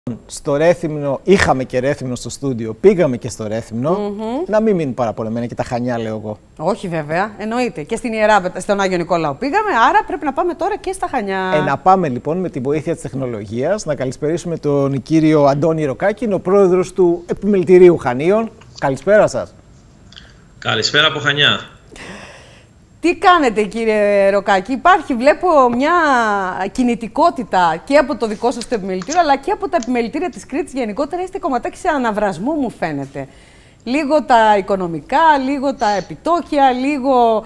Στο Ρέθυμνο, είχαμε και Ρέθυμνο στο στούντιο, πήγαμε και στο Ρέθυμνο. Να μην μείνουν παραπολεμένα και τα Χανιά, λέω εγώ. Όχι, βέβαια, εννοείται. Και στην Ιερά, στον Άγιο Νικόλαο πήγαμε, άρα πρέπει να πάμε τώρα και στα Χανιά. Να πάμε λοιπόν με τη βοήθεια της τεχνολογίας να καλησπερίσουμε τον κύριο Αντώνη Ροκάκη, ο πρόεδρος του Επιμελητηρίου Χανίων. Καλησπέρα σας. Καλησπέρα από Χανιά. Τι κάνετε, κύριε Ροκάκη? Υπάρχει, βλέπω, μια κινητικότητα και από το δικό σας το επιμελητήριο, αλλά και από τα επιμελητήρια της Κρήτης γενικότερα. Είστε κομματάκι σε αναβρασμό, μου φαίνεται. Λίγο τα οικονομικά, λίγο τα επιτόκια, λίγο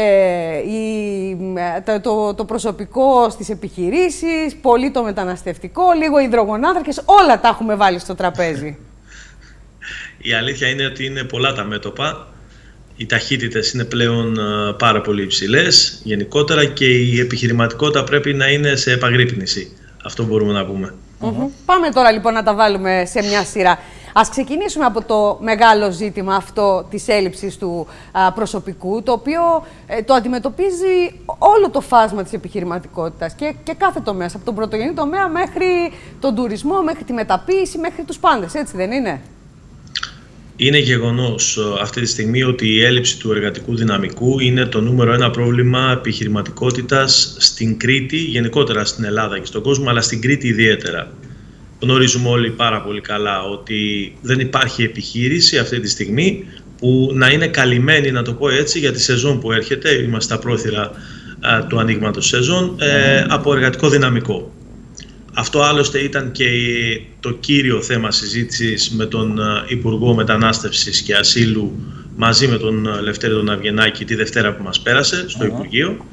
το προσωπικό στις επιχειρήσεις, πολύ το μεταναστευτικό, λίγο υδρογονάνθρακες, όλα τα έχουμε βάλει στο τραπέζι. Η αλήθεια είναι ότι είναι πολλά τα μέτωπα. Οι ταχύτητες είναι πλέον πάρα πολύ υψηλές γενικότερα και η επιχειρηματικότητα πρέπει να είναι σε επαγρύπνηση. Αυτό μπορούμε να πούμε. Πάμε τώρα λοιπόν να τα βάλουμε σε μια σειρά. Ας ξεκινήσουμε από το μεγάλο ζήτημα αυτό της έλλειψης του προσωπικού, το οποίο το αντιμετωπίζει όλο το φάσμα της επιχειρηματικότητας και κάθε τομέα, από τον πρωτογενή τομέα μέχρι τον τουρισμό, μέχρι τη μεταποίηση, μέχρι τους πάντες, έτσι δεν είναι? Είναι γεγονός αυτή τη στιγμή ότι η έλλειψη του εργατικού δυναμικού είναι το νούμερο ένα πρόβλημα επιχειρηματικότητας στην Κρήτη, γενικότερα στην Ελλάδα και στον κόσμο, αλλά στην Κρήτη ιδιαίτερα. Γνωρίζουμε όλοι πάρα πολύ καλά ότι δεν υπάρχει επιχείρηση αυτή τη στιγμή που να είναι καλυμμένη, να το πω έτσι, για τη σεζόν που έρχεται, είμαστε στα πρόθυρα του ανοίγματος σεζόν, από εργατικό δυναμικό. Αυτό άλλωστε ήταν και το κύριο θέμα συζήτησης με τον Υπουργό Μετανάστευσης και Ασύλου μαζί με τον Λευτέρη τον Αυγενάκη τη Δευτέρα που μας πέρασε στο Υπουργείο.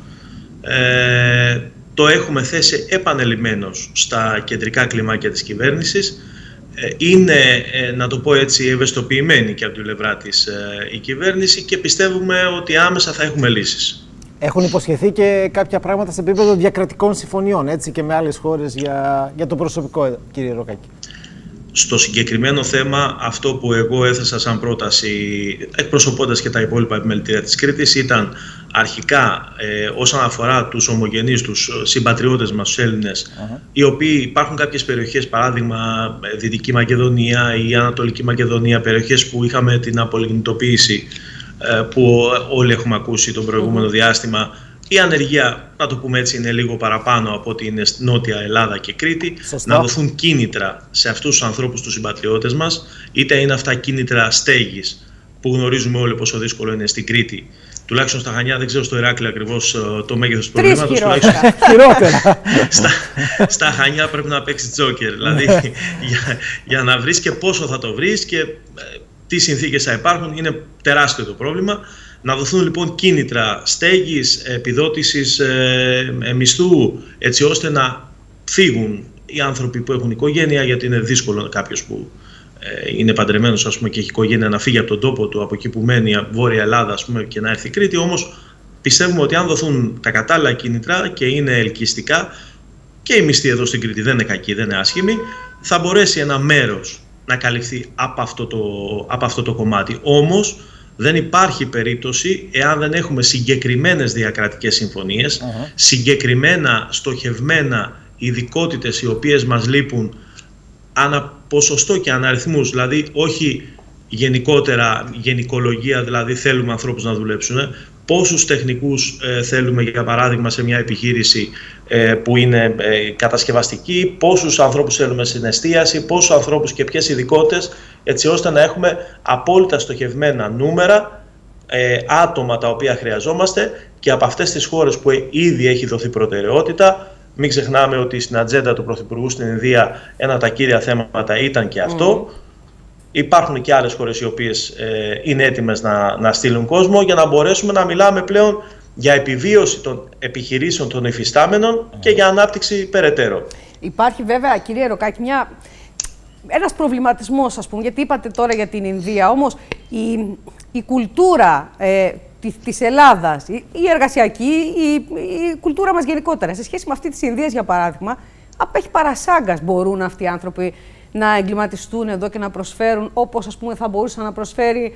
Το έχουμε θέσει επανελειμμένως στα κεντρικά κλιμάκια της κυβέρνησης. Είναι, να το πω έτσι, ευαισθητοποιημένη και από την πλευρά της η κυβέρνηση και πιστεύουμε ότι άμεσα θα έχουμε λύσεις. Έχουν υποσχεθεί και κάποια πράγματα σε επίπεδο διακρατικών συμφωνιών, έτσι, και με άλλες χώρες για το προσωπικό, κύριε Ροκάκη. Στο συγκεκριμένο θέμα, αυτό που εγώ έθεσα σαν πρόταση, εκπροσωπώντας και τα υπόλοιπα επιμελητήρια της Κρήτης, ήταν αρχικά όσον αφορά τους ομογενείς, τους συμπατριώτες μας, τους Έλληνες, οι οποίοι υπάρχουν κάποιες περιοχές, παράδειγμα Δυτική Μακεδονία ή Ανατολική Μακεδονία, περιοχές που είχαμε την απολιγνητοποίηση, που όλοι έχουμε ακούσει τον προηγούμενο διάστημα. Η ανεργία, να το πούμε έτσι, είναι λίγο παραπάνω από ότι είναι στη Νότια Ελλάδα και Κρήτη. Σωστό. Να δοθούν κίνητρα σε αυτούς τους ανθρώπους, τους συμπατριώτες μας, είτε είναι αυτά κίνητρα στέγης, που γνωρίζουμε όλοι πόσο δύσκολο είναι στην Κρήτη. Τουλάχιστον στα Χανιά, δεν ξέρω στο Ηράκλειο ακριβώς το μέγεθος του προβλήματος. Στα Χανιά πρέπει να παίξει τζόκερ. Δηλαδή, για να βρεις και πόσο θα το βρεις και τι συνθήκες θα υπάρχουν, είναι τεράστιο το πρόβλημα. Να δοθούν λοιπόν κίνητρα στέγης, επιδότησης μισθού, έτσι ώστε να φύγουν οι άνθρωποι που έχουν οικογένεια, γιατί είναι δύσκολο κάποιος που είναι παντρεμένος, ας πούμε, και έχει οικογένεια να φύγει από τον τόπο του, από εκεί που μένει, Βόρεια Ελλάδα, ας πούμε, και να έρθει Κρήτη. Όμως πιστεύουμε ότι αν δοθούν τα κατάλληλα κίνητρα και είναι ελκυστικά, και η μισθή εδώ στην Κρήτη δεν είναι κακή, δεν είναι άσχημη, θα μπορέσει ένα μέρος να καλυφθεί από αυτό το κομμάτι. Όμως δεν υπάρχει περίπτωση, εάν δεν έχουμε συγκεκριμένες διακρατικές συμφωνίες, συγκεκριμένα στοχευμένα ειδικότητες οι οποίες μας λείπουν ανά ποσοστό και ανά αριθμούς, δηλαδή όχι γενικότερα, γενικολογία, δηλαδή θέλουμε ανθρώπους να δουλέψουν, πόσους τεχνικούς θέλουμε, για παράδειγμα, σε μια επιχείρηση που είναι κατασκευαστική, πόσους ανθρώπους θέλουμε στην εστίαση, πόσους ανθρώπους και ποιες ειδικότητες, έτσι ώστε να έχουμε απόλυτα στοχευμένα νούμερα, άτομα τα οποία χρειαζόμαστε, και από αυτές τις χώρες που ήδη έχει δοθεί προτεραιότητα. Μην ξεχνάμε ότι στην ατζέντα του Πρωθυπουργού στην Ινδία ένα από τα κύρια θέματα ήταν και αυτό. Υπάρχουν και άλλες χώρες οι οποίες είναι έτοιμες να στείλουν κόσμο, για να μπορέσουμε να μιλάμε πλέον για επιβίωση των επιχειρήσεων των υφιστάμενων και για ανάπτυξη περαιτέρω. Υπάρχει βέβαια, κύριε Ροκάκη, ένας προβληματισμός, ας πούμε, γιατί είπατε τώρα για την Ινδία, όμως η κουλτούρα της Ελλάδας, η εργασιακή, η κουλτούρα μας γενικότερα, σε σχέση με αυτή της Ινδίας, για παράδειγμα, απέχει παρασάγκας. Μπορούν αυτοί οι άνθρωποι να εγκληματιστούν εδώ και να προσφέρουν όπως, ας πούμε, θα μπορούσε να προσφέρει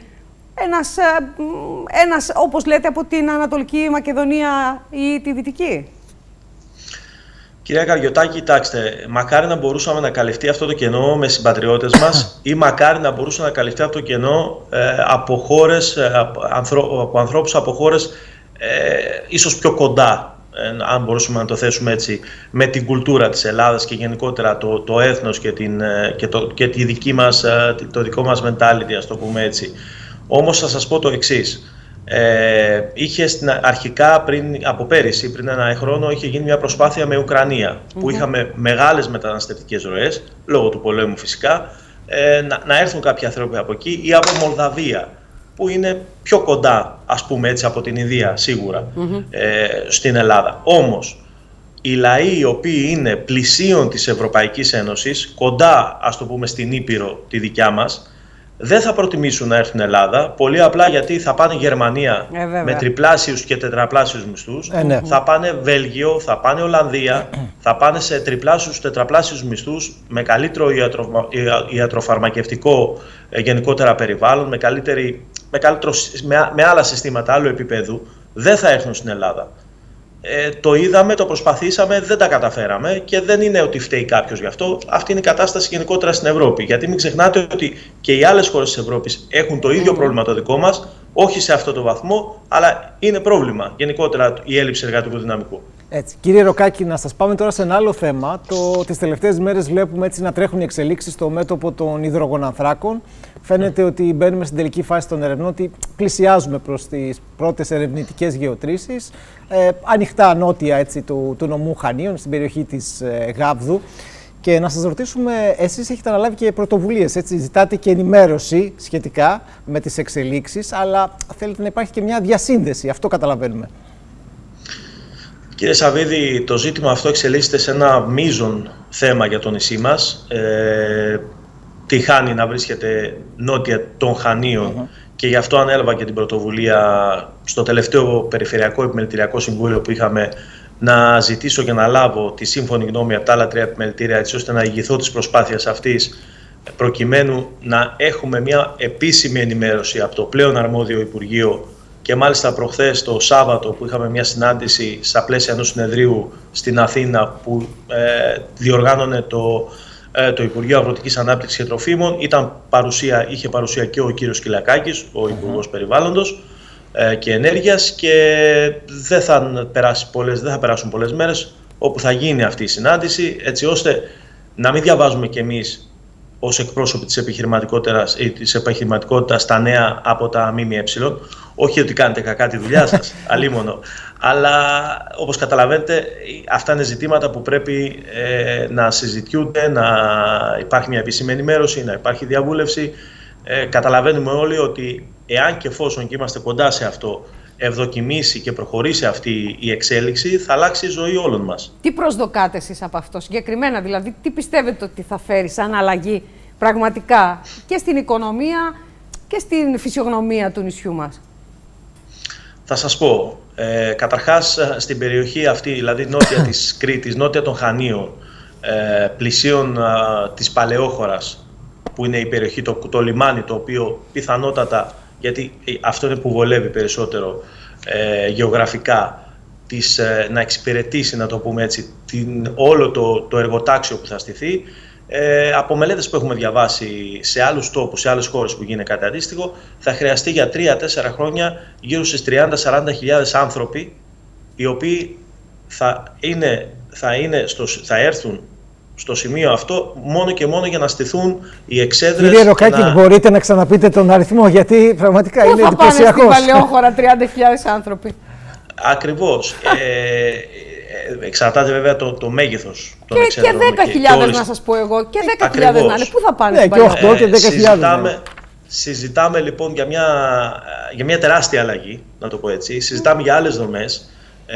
ένας, όπως λέτε, από την Ανατολική Μακεδονία ή τη Δυτική? Κυρία Καριωτάκη, κοιτάξτε, μακάρι να μπορούσαμε να καλυφθεί αυτό το κενό με συμπατριώτες μας ή μακάρι να μπορούσε να καλυφθεί αυτό το κενό από χώρες, από ανθρώπους από χώρες ίσως πιο κοντά, αν μπορούσαμε να το θέσουμε έτσι, με την κουλτούρα της Ελλάδας και γενικότερα το έθνος και τη δική μας, το δικό μας mentality, ας το πούμε έτσι. Όμως θα σας πω το εξής. Είχε αρχικά από πέρυσι, πριν 1 χρόνο, είχε γίνει μια προσπάθεια με Ουκρανία, που είχαμε μεγάλες μεταναστευτικές ροές, λόγω του πολέμου φυσικά, να έρθουν κάποιοι άνθρωποι από εκεί, ή από Μολδαβία, που είναι πιο κοντά, ας πούμε έτσι, από την Ινδία σίγουρα, στην Ελλάδα. Όμως οι λαοί οι οποίοι είναι πλησίον της Ευρωπαϊκής Ένωσης, κοντά, ας το πούμε, στην Ήπειρο τη δικιά μας, δεν θα προτιμήσουν να έρθουν Ελλάδα, πολύ απλά γιατί θα πάνε Γερμανία με τριπλάσιους και τετραπλάσιους μισθούς, θα πάνε Βέλγιο, θα πάνε Ολλανδία, θα πάνε σε τριπλάσιους, τετραπλάσιους μισθούς, με καλύτερο ιατροφαρμακευτικό γενικότερα περιβάλλον, με άλλα συστήματα άλλου επίπεδου, δεν θα έρθουν στην Ελλάδα. Το είδαμε, το προσπαθήσαμε, δεν τα καταφέραμε και δεν είναι ότι φταίει κάποιος γι' αυτό. Αυτή είναι η κατάσταση γενικότερα στην Ευρώπη. Γιατί μην ξεχνάτε ότι και οι άλλες χώρες της Ευρώπης έχουν το ίδιο πρόβλημα το δικό μας, όχι σε αυτό το βαθμό, αλλά είναι πρόβλημα γενικότερα η έλλειψη εργατικού δυναμικού. Έτσι. Κύριε Ροκάκη, να σας πάμε τώρα σε ένα άλλο θέμα. Τις τελευταίες μέρες βλέπουμε έτσι να τρέχουν οι εξελίξεις στο μέτωπο των υδρογονανθράκων. Φαίνεται ότι μπαίνουμε στην τελική φάση των ερευνών, ότι πλησιάζουμε προς τις πρώτες ερευνητικές γεωτρήσεις. Ανοιχτά νότια έτσι, του νομού Χανίων, στην περιοχή της Γάβδου. Και να σας ρωτήσουμε, εσείς έχετε αναλάβει και πρωτοβουλίες, έτσι, ζητάτε και ενημέρωση σχετικά με τις εξελίξεις, αλλά θέλετε να υπάρχει και μια διασύνδεση, αυτό καταλαβαίνουμε. Κύριε Σαββίδη, το ζήτημα αυτό εξελίσσεται σε ένα μείζον θέμα για το νησί μας. Τη Χάνη να βρίσκεται νότια των Χανίων και γι' αυτό ανέλαβα και την πρωτοβουλία στο τελευταίο Περιφερειακό Επιμελητηριακό Συμβούλιο που είχαμε, να ζητήσω και να λάβω τη σύμφωνη γνώμη από τα άλλα 3 επιμελητήρια, έτσι ώστε να ηγηθώ της προσπάθειας αυτής, προκειμένου να έχουμε μια επίσημη ενημέρωση από το πλέον αρμόδιο Υπουργείο. Και μάλιστα προχθές το Σάββατο που είχαμε μια συνάντηση στα πλαίσια ενός συνεδρίου στην Αθήνα που διοργάνωνε το Υπουργείο Αγροτικής Ανάπτυξης και Τροφίμων, είχε παρουσία και ο κύριος Κυλακάκης, ο Υπουργός Περιβάλλοντος και Ενέργειας, και δεν θα περάσουν πολλές μέρες όπου θα γίνει αυτή η συνάντηση, έτσι ώστε να μην διαβάζουμε κι εμείς ως εκπρόσωποι της επιχειρηματικότητας τα νέα από τα ΜΜΕ. Όχι ότι κάνετε κακά τη δουλειά σας, αλίμονο. Αλλά όπως καταλαβαίνετε, αυτά είναι ζητήματα που πρέπει να συζητιούνται, να υπάρχει μια επίσημη ενημέρωση, να υπάρχει διαβούλευση. Καταλαβαίνουμε όλοι ότι εάν και εφόσον και είμαστε κοντά σε αυτό, ευδοκιμήσει και προχωρήσει αυτή η εξέλιξη, θα αλλάξει η ζωή όλων μας. Τι προσδοκάτε εσείς από αυτό συγκεκριμένα, δηλαδή τι πιστεύετε ότι θα φέρει σαν αλλαγή πραγματικά και στην οικονομία και στην φυσιογνωμία του νησιού μας? Θα σας πω, καταρχάς στην περιοχή αυτή, δηλαδή νότια της Κρήτης, νότια των Χανίων, πλησίων της Παλαιόχωρας, που είναι η περιοχή, το λιμάνι, το οποίο πιθανότατα, γιατί αυτό είναι που βολεύει περισσότερο γεωγραφικά, να εξυπηρετήσει, να το πούμε έτσι, όλο το εργοτάξιο που θα στηθεί. Από μελέτες που έχουμε διαβάσει σε άλλους τόπους, σε άλλες χώρες που γίνει κάτι αντίστοιχο, θα χρειαστεί για 3-4 χρόνια γύρω στις 30-40 χιλιάδες άνθρωποι, οι οποίοι θα έρθουν στο σημείο αυτό μόνο και μόνο για να στηθούν οι εξέδρες. Κύριε Ροκάκη, μπορείτε να ξαναπείτε τον αριθμό, γιατί πραγματικά είναι εντυπωσιακός. Πού θα πάνε στην Παλαιόχώρα 30.000 άνθρωποι? Ακριβώς. Εξαρτάται βέβαια το μέγεθος των εξέδρων. Και 10.000 να σας πω εγώ, και 10.000 να είναι. Πού θα πάνε? Και 8 και 10.000. Συζητάμε λοιπόν για μια τεράστια αλλαγή, να το πω έτσι. Συζητάμε για άλλες δομές.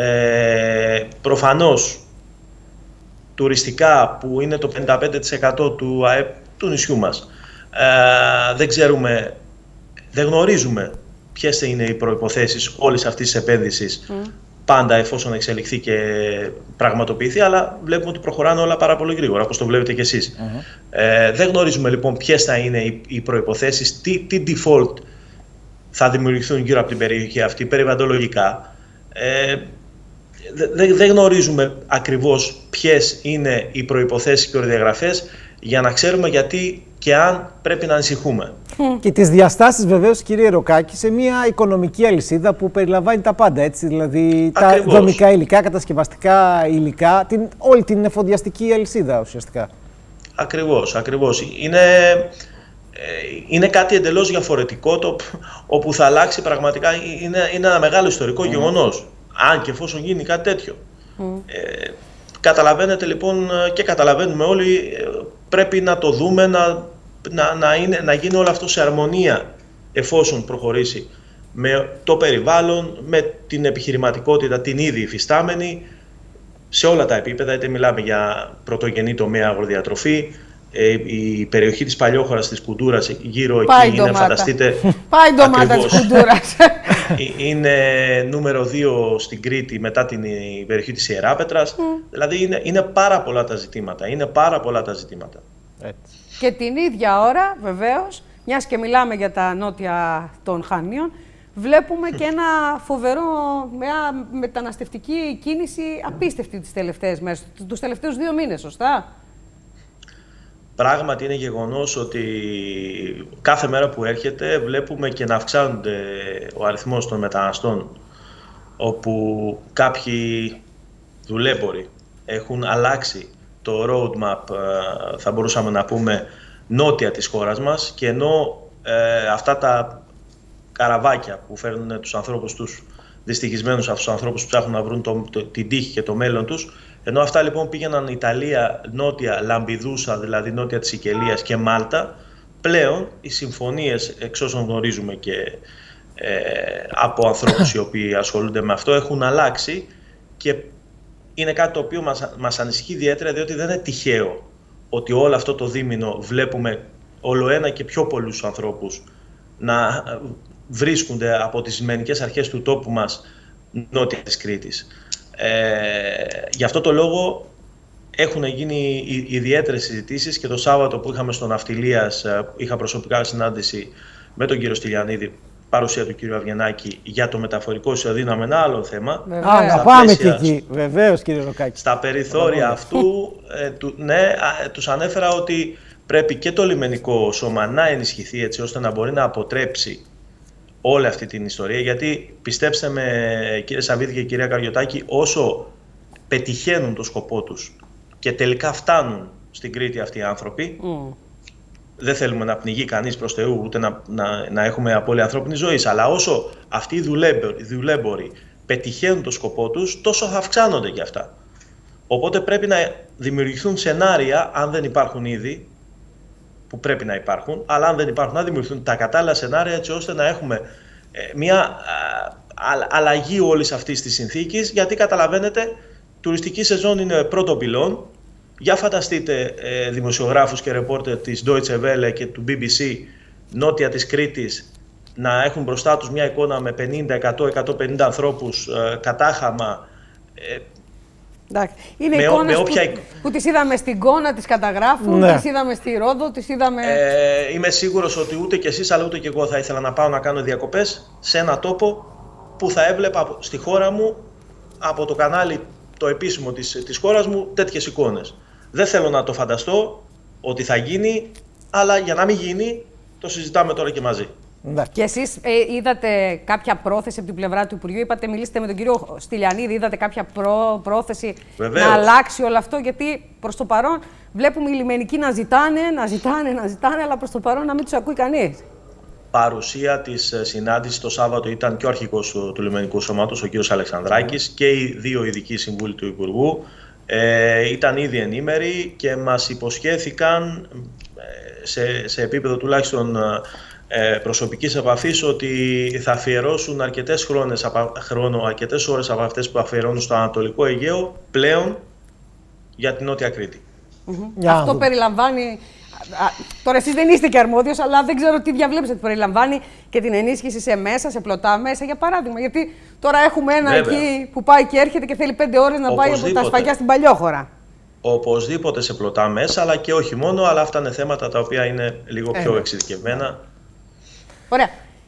Προφανώς τουριστικά, που είναι το 55% του ΑΕΠ του νησιού μας. Δεν γνωρίζουμε ποιες είναι οι προϋποθέσεις όλης αυτής της επένδυσης, πάντα εφόσον εξελιχθεί και πραγματοποιηθεί, αλλά βλέπουμε ότι προχωράνε όλα πάρα πολύ γρήγορα, όπως το βλέπετε κι εσείς. Δεν γνωρίζουμε λοιπόν ποιες θα είναι οι προϋποθέσεις, τι default θα δημιουργηθούν γύρω από την περιοχή αυτή, περιβαλλοντολογικά. δεν γνωρίζουμε ακριβώς ποιες είναι οι προϋποθέσεις και προδιαγραφές για να ξέρουμε γιατί και αν πρέπει να ανησυχούμε. Και τις διαστάσεις βεβαίως, κύριε Ροκάκη, σε μια οικονομική αλυσίδα που περιλαμβάνει τα πάντα, έτσι, δηλαδή Ακριβώς. τα δομικά υλικά, κατασκευαστικά υλικά, όλη την εφοδιαστική αλυσίδα ουσιαστικά. Ακριβώς. Είναι κάτι εντελώς διαφορετικό όπου θα αλλάξει πραγματικά, είναι ένα μεγάλο ιστορικό γεγονός, αν και εφόσον γίνει κάτι τέτοιο. Καταλαβαίνετε λοιπόν και καταλαβαίνουμε όλοι, πρέπει να το δούμε, να γίνει όλο αυτό σε αρμονία εφόσον προχωρήσει με το περιβάλλον, με την επιχειρηματικότητα την ήδη υφιστάμενη, σε όλα τα επίπεδα, είτε μιλάμε για πρωτογενή τομέα αγροδιατροφή, η περιοχή της Παλιόχωρας, της Κουντούρας, γύρω εκεί είναι, φανταστείτε. Πάει ντομάτα της Κουντούρας. Είναι νούμερο 2 στην Κρήτη μετά την περιοχή της Ιεράπετρας. Δηλαδή είναι πάρα πολλά τα ζητήματα. Έτσι. Και την ίδια ώρα, βεβαίως, μιας και μιλάμε για τα νότια των Χανίων, βλέπουμε και μια μεταναστευτική κίνηση απίστευτη τις τελευταίες μέρες, τους τελευταίους 2 μήνες, σωστά? Πράγματι είναι γεγονός ότι κάθε μέρα που έρχεται βλέπουμε και να αυξάνονται ο αριθμός των μεταναστών, όπου κάποιοι δουλέμποροι έχουν αλλάξει το roadmap, θα μπορούσαμε να πούμε, νότια της χώρας μας, και ενώ αυτά τα καραβάκια που φέρνουν τους ανθρώπους τους δυστυχισμένους, αυτούς τους ανθρώπους που ψάχνουν να βρουν την τύχη και το μέλλον τους, ενώ αυτά λοιπόν πήγαιναν Ιταλία, νότια Λαμπιδούσα, δηλαδή νότια της Σικελίας και Μάλτα, πλέον οι συμφωνίες, εξ όσων γνωρίζουμε και από ανθρώπους οι οποίοι ασχολούνται με αυτό, έχουν αλλάξει, και είναι κάτι το οποίο μας ανησυχεί ιδιαίτερα, διότι δεν είναι τυχαίο ότι όλο αυτό το δίμηνο βλέπουμε όλο ένα και πιο πολλούς ανθρώπους να βρίσκονται από τις λιμενικές αρχές του τόπου μας νότια της Κρήτης. Γι' αυτό το λόγο έχουν γίνει ιδιαίτερες συζητήσεις, και το Σάββατο που είχαμε στο Ναυτιλίας είχα προσωπικά συνάντηση με τον κύριο Στυλιανίδη, παρουσία του κύριου Αυγενάκη, για το μεταφορικό ισοδύναμο, ένα άλλο θέμα. Να πάμε και εκεί, βεβαίως, κύριε Ροκάκη. Στα περιθώρια αυτού, ναι, τους ανέφερα ότι πρέπει και το λιμενικό σώμα να ενισχυθεί, έτσι ώστε να μπορεί να αποτρέψει όλη αυτή την ιστορία, γιατί πιστέψτε με, κύριε Σαββίδη και κυρία Καριωτάκη, όσο πετυχαίνουν το σκοπό τους και τελικά φτάνουν στην Κρήτη αυτοί οι άνθρωποι, δεν θέλουμε να πνιγεί κανείς προς Θεού, ούτε να έχουμε απώλεια ανθρώπινης ζωής, αλλά όσο αυτοί οι δουλέμποροι πετυχαίνουν το σκοπό τους, τόσο θα αυξάνονται και αυτά. Οπότε πρέπει να δημιουργηθούν σενάρια, αν δεν υπάρχουν ήδη, που πρέπει να υπάρχουν, αλλά αν δεν υπάρχουν, να δημιουργηθούν τα κατάλληλα σενάρια, έτσι ώστε να έχουμε μια αλλαγή όλης αυτής της συνθήκης, γιατί καταλαβαίνετε, τουριστική σεζόν είναι πρώτο πυλόν. Για φανταστείτε δημοσιογράφους και ρεπόρτερ της Deutsche Welle και του BBC νότια της Κρήτης να έχουν μπροστά τους μια εικόνα με 50, 100, 150 ανθρώπους κατάχαμα. Είναι εικόνες που τις είδαμε στην Κόνα, τις καταγράφουν, τις είδαμε στη Ρόδο, τις είδαμε... Είμαι σίγουρος ότι ούτε κι εσείς αλλά ούτε κι εγώ θα ήθελα να πάω να κάνω διακοπές σε ένα τόπο που θα έβλεπα στη χώρα μου, από το κανάλι το επίσημο της χώρας μου, τέτοιες εικόνες. Δεν θέλω να το φανταστώ ότι θα γίνει, αλλά για να μην γίνει το συζητάμε τώρα και μαζί. Και εσείς είδατε κάποια πρόθεση από την πλευρά του Υπουργείου, μιλήσατε με τον κύριο Στυλιανίδη, είδατε κάποια πρόθεση να αλλάξει όλο αυτό, γιατί προς το παρόν βλέπουμε οι λιμενικοί να ζητάνε, αλλά προς το παρόν να μην τους ακούει κανείς. Παρουσία της συνάντησης το Σάββατο ήταν και ο αρχηγός του Λιμενικού Σώματος, ο κύριος Αλεξανδράκης, και οι 2 ειδικοί συμβούλοι του Υπουργού. Ήταν ήδη ενήμεροι και μας υποσχέθηκαν σε επίπεδο τουλάχιστον προσωπικής επαφής ότι θα αφιερώσουν αρκετές ώρες από αυτές που αφιερώνουν στο Ανατολικό Αιγαίο πλέον για την Νότια Κρήτη. Αυτό περιλαμβάνει... Τώρα εσείς δεν είστε και αρμόδιος, αλλά δεν ξέρω τι διαβλέψετε. Περιλαμβάνει και την ενίσχυση σε μέσα, σε πλωτά μέσα, για παράδειγμα. Γιατί τώρα έχουμε ένα εκεί που πάει και έρχεται και θέλει 5 ώρες να πάει από τα Σφαγιά στην Παλιόχώρα. Οπωσδήποτε σε πλωτά μέσα, αλλά και όχι μόνο, αλλά αυτά είναι θέματα τα οποία είναι λίγο πιο εξειδικευμένα. Ωραία.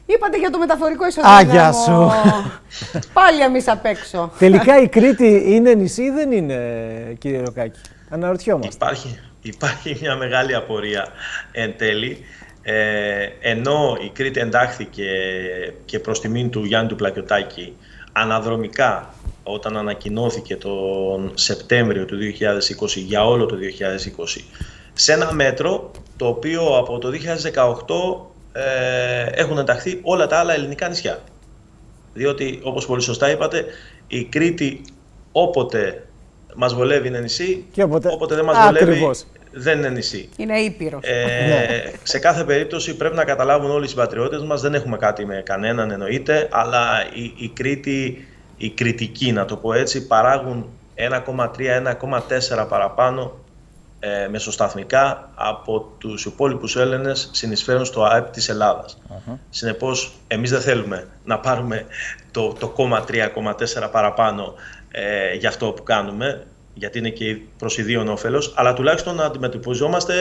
Είπατε για το μεταφορικό ισοδύναμο. Άγια σου. Πάλι εμείς απ' έξω. Τελικά η Κρήτη είναι νησί ή δεν είναι, κύριε Ροκάκη? Αναρωτιόμαστε. Υπάρχει μια μεγάλη απορία εν τέλει. Ενώ η Κρήτη εντάχθηκε και προς τιμήν του Γιάννη του Πλακιωτάκη αναδρομικά όταν ανακοινώθηκε τον Σεπτέμβριο του 2020 για όλο το 2020 σε ένα μέτρο το οποίο από το 2018 έχουν ενταχθεί όλα τα άλλα ελληνικά νησιά. Διότι, όπως πολύ σωστά είπατε, η Κρήτη όποτε μας βολεύει είναι νησί, και όποτε δεν μας βολεύει δεν είναι νησί. Είναι ήπειρος. Σε κάθε περίπτωση πρέπει να καταλάβουν όλοι οι συμπατριώτες μας, δεν έχουμε κάτι με κανέναν εννοείται, αλλά οι κριτικοί, να το πω έτσι, παράγουν 1,3-1,4 παραπάνω μεσοσταθμικά από τους υπόλοιπους Έλληνες συνεισφέρουν στο ΑΕΠ της Ελλάδας. Συνεπώς, εμείς δεν θέλουμε να πάρουμε το 0,3-0,4 παραπάνω για αυτό που κάνουμε, γιατί είναι και προς ιδίον όφελος, αλλά τουλάχιστον να αντιμετωπιζόμαστε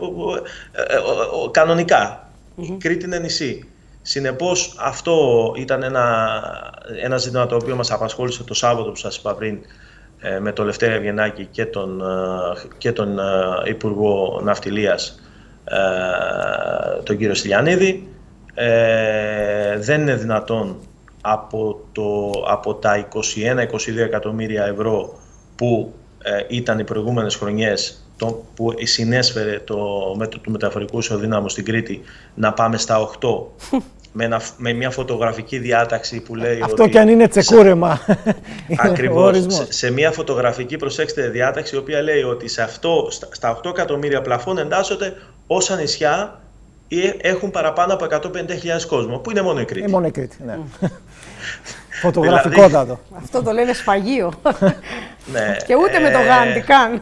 κανονικά. Η Κρήτη είναι νησί. Συνεπώς, αυτό ήταν ένα ζήτημα το οποίο μας απασχόλησε το Σάββατο που σας είπα πριν, με τον Λευτέρη Ευγενάκη και τον Υπουργό Ναυτιλίας, τον κύριο Στυλιανίδη. Δεν είναι δυνατόν από τα 21-22 εκατομμύρια ευρώ που ήταν οι προηγούμενες χρονιές που συνέσφερε το μεταφορικό ισοδύναμο στην Κρήτη να πάμε στα 8 με μια φωτογραφική διάταξη που λέει αυτό ότι... κι αν είναι τσεκούρεμα. Ακριβώς. Σε μια φωτογραφική, προσέξτε, διάταξη, η οποία λέει ότι στα 8 εκατομμύρια πλαφών εντάσσονται όσα νησιά έχουν παραπάνω από 150.000 κόσμο, που είναι μόνο η Κρήτη. Μόνο η Κρήτη, ναι. Φωτογραφικότατο. Αυτό το λένε σφαγείο. Ναι, και ούτε με το Γάντι καν.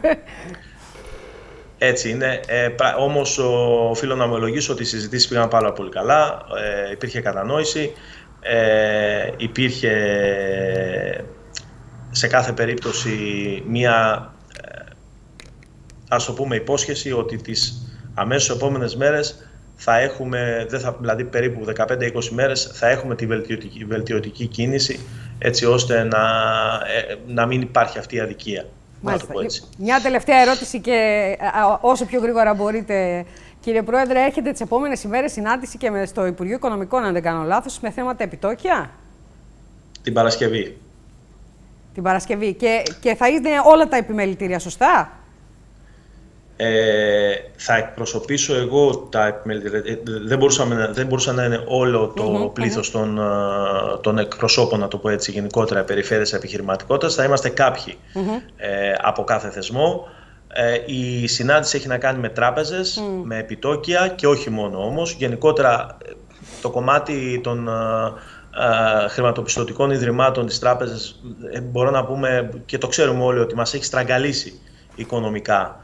Έτσι είναι. Όμως οφείλω να ομολογήσω ότι οι συζητήσεις πήγαν πάρα πολύ καλά. Υπήρχε κατανόηση. Υπήρχε σε κάθε περίπτωση μία, ας το πούμε, υπόσχεση ότι τις αμέσως επόμενες μέρες θα έχουμε, δηλαδή περίπου 15-20 μέρες, θα έχουμε τη βελτιωτική κίνηση, έτσι ώστε να μην υπάρχει αυτή η αδικία. Μάλιστα. Μια τελευταία ερώτηση και όσο πιο γρήγορα μπορείτε, κύριε Πρόεδρε. Έχετε τις επόμενες ημέρες συνάντηση και στο Υπουργείο Οικονομικών, αν δεν κάνω λάθος, με θέματα επιτόκια? Την Παρασκευή. Την Παρασκευή. Και θα είναι όλα τα επιμελητήρια, σωστά? Θα εκπροσωπήσω εγώ τα επιμελητήρια. Δεν μπορούσα να είναι όλο το πλήθος των εκπροσώπων, να το πω έτσι, γενικότερα περιφέρειες επιχειρηματικότητας. Θα είμαστε κάποιοι από κάθε θεσμό. Η συνάντηση έχει να κάνει με τράπεζες, με επιτόκια και όχι μόνο όμως. Γενικότερα το κομμάτι των χρηματοπιστωτικών ιδρυμάτων της τράπεζας, μπορώ να πούμε και το ξέρουμε όλοι, ότι μας έχει στραγγαλίσει οικονομικά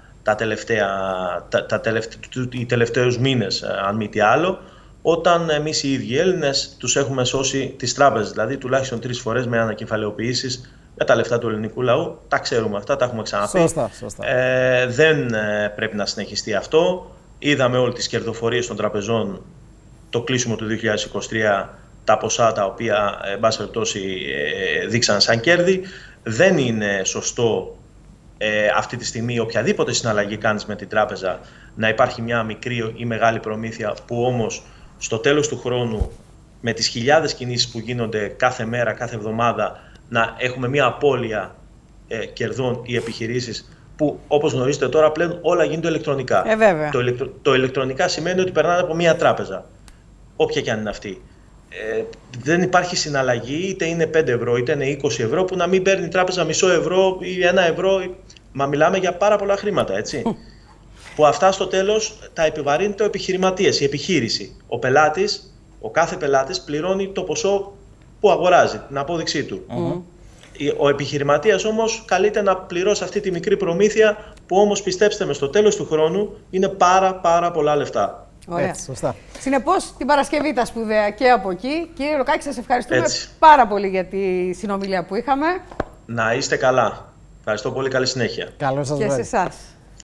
οι τελευταίους μήνες, αν μη τι άλλο, όταν εμείς οι ίδιοι Έλληνες τους έχουμε σώσει τις τράπεζες, δηλαδή τουλάχιστον 3 φορές με ανακεφαλαιοποιήσεις με τα λεφτά του ελληνικού λαού. Τα ξέρουμε αυτά, τα έχουμε ξαναπεί. Σωστά. Δεν πρέπει να συνεχιστεί αυτό. Είδαμε όλες τις κερδοφορίες των τραπεζών το κλείσιμο του 2023, τα ποσά τα οποία, εν πάση περιπτώσει, δείξαν σαν κέρδη. Δεν είναι σωστό αυτή τη στιγμή οποιαδήποτε συναλλαγή κάνεις με την τράπεζα να υπάρχει μια μικρή ή μεγάλη προμήθεια, που όμως στο τέλος του χρόνου, με τις χιλιάδες κινήσεις που γίνονται κάθε μέρα, κάθε εβδομάδα, να έχουμε μια απώλεια κερδών οι επιχειρήσεις, που όπως γνωρίζετε τώρα πλέον όλα γίνονται ηλεκτρονικά. Το ηλεκτρονικά σημαίνει ότι περνάνε από μια τράπεζα, όποια και αν είναι αυτή. Δεν υπάρχει συναλλαγή, είτε είναι 5 ευρώ είτε είναι 20 ευρώ, που να μην παίρνει η τράπεζα μισό ευρώ ή 1 ευρώ. Μα μιλάμε για πάρα πολλά χρήματα, έτσι. Που αυτά στο τέλος τα επιβαρύνει το επιχειρηματίας, η επιχείρηση. Ο κάθε πελάτης πληρώνει το ποσό που αγοράζει, την απόδειξή του. Ο επιχειρηματίας όμως καλείται να πληρώσει αυτή τη μικρή προμήθεια, που όμως, πιστέψτε με, στο τέλος του χρόνου είναι πάρα πολλά λεφτά. Ωραία. Έτσι, σωστά. Συνεπώς, την Παρασκευή τα σπουδαία και από εκεί. Κύριε Ροκάκη, σας ευχαριστούμε πάρα πολύ για τη συνομιλία που είχαμε. Να είστε καλά. Ευχαριστώ πολύ. Καλή συνέχεια. Καλό σας βράδυ. Και σε εσάς.